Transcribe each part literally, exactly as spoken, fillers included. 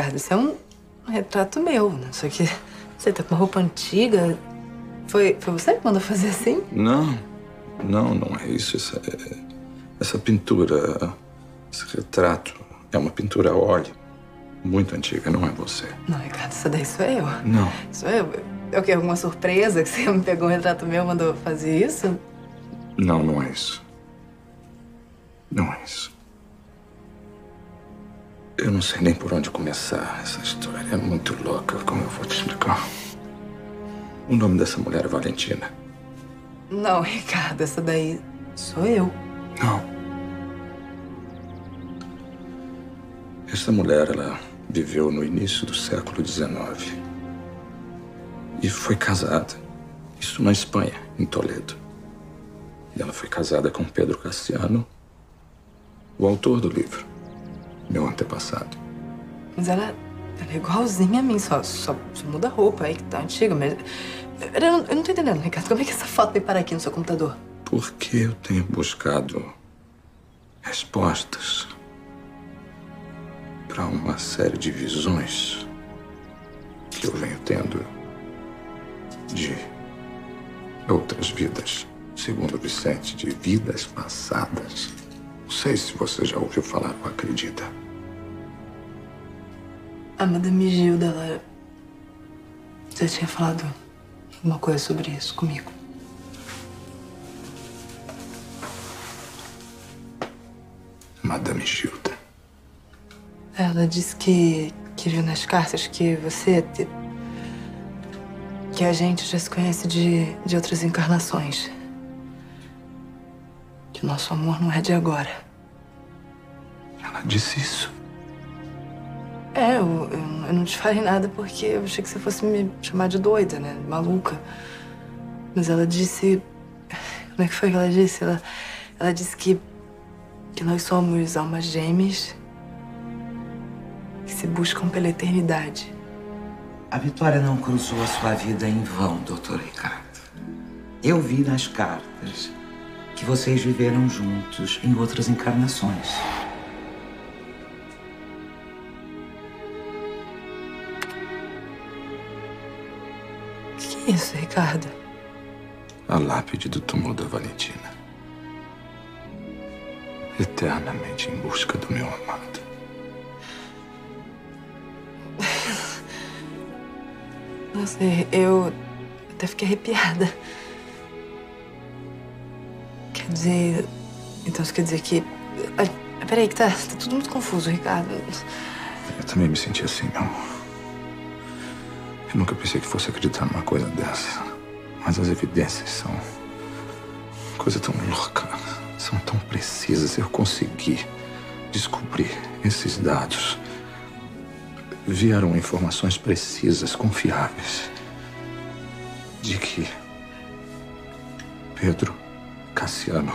Ricardo, isso é um retrato meu, né? Só que você tá com uma roupa antiga. Foi, foi você que mandou fazer assim? Não, não, não é isso. Essa, é, essa pintura, esse retrato, é uma pintura a óleo. Muito antiga, não é você. Não, Ricardo, isso daí sou eu. Não. Sou eu. É o quê? Alguma surpresa que você me pegou um retrato meu e mandou fazer isso? Não, não é isso. Não é isso. Eu não sei nem por onde começar. Essa história é muito louca. Como eu vou te explicar? O nome dessa mulher é Valentina. Não, Ricardo, essa daí sou eu. Não. Essa mulher, ela viveu no início do século dezenove. E foi casada. Isso na Espanha, em Toledo. E ela foi casada com Pedro Cassiano, o autor do livro, meu antepassado. Mas ela, ela é igualzinha a mim, só, só, só muda a roupa aí, que tá antiga, mas... Eu não, eu não tô entendendo, Ricardo. Como é que essa foto veio parar aqui no seu computador? Porque eu tenho buscado respostas para uma série de visões que eu venho tendo de outras vidas. Segundo Vicente, de vidas passadas. Não sei se você já ouviu falar ou acredita. A Madame Gilda, ela já tinha falado alguma coisa sobre isso comigo. Madame Gilda. Ela disse que, que viu nas cartas que você... Te, que a gente já se conhece de, de outras encarnações. Que o nosso amor não é de agora. Ela disse isso? É, eu, eu, eu não te falei nada porque eu achei que você fosse me chamar de doida, né? Maluca. Mas ela disse... Como é que foi que ela disse? Ela, ela disse que, que nós somos almas gêmeas que se buscam pela eternidade. A Vitória não cruzou a sua vida em vão, doutor Ricardo. Eu vi nas cartas que vocês viveram juntos em outras encarnações. O que é isso, Ricardo? A lápide do túmulo da Valentina. Eternamente em busca do meu amado. Nossa, eu até fiquei arrepiada. Quer dizer... Então isso quer dizer que... Ah, peraí, que tá, tá tudo muito confuso, Ricardo. Eu também me senti assim, meu amor. Eu nunca pensei que fosse acreditar numa coisa dessa. Mas as evidências são... coisa tão louca. São tão precisas. Eu consegui descobrir esses dados. Vieram informações precisas, confiáveis, de que Pedro Cassiano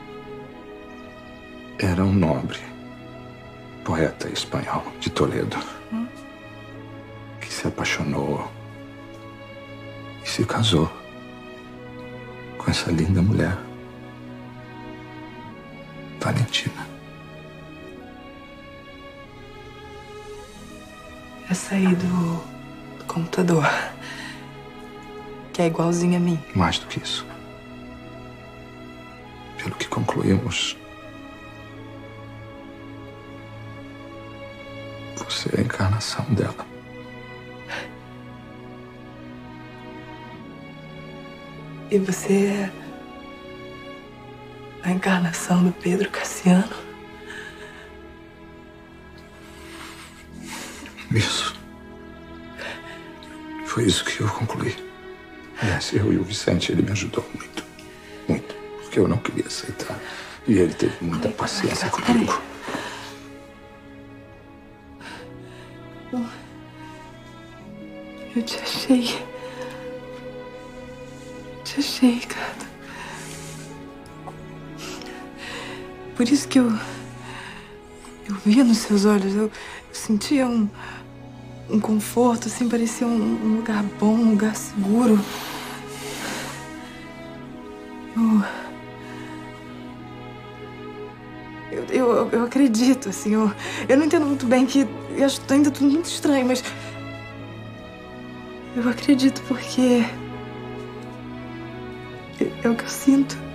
era um nobre, poeta espanhol de Toledo, hum? que se apaixonou e se casou com essa linda mulher, Valentina. Essa aí do, do computador, que é igualzinha a mim. Mais do que isso. Pelo que concluímos, você é a encarnação dela. E você é a encarnação do Pedro Cassiano? Isso. Foi isso que eu concluí. Aliás, eu e o Vicente, ele me ajudou muito. Muito. Porque eu não queria aceitar. E ele teve muita paciência comigo. Eu te achei. Te achei, Ricardo. Por isso que eu... Eu via nos seus olhos, eu, eu sentia um... um conforto, assim, parecia um, um lugar bom, um lugar seguro. Eu... Eu, eu, eu acredito, assim. Eu, eu não entendo muito bem que... Eu acho ainda tudo muito estranho, mas... Eu acredito porque... É, é o que eu sinto.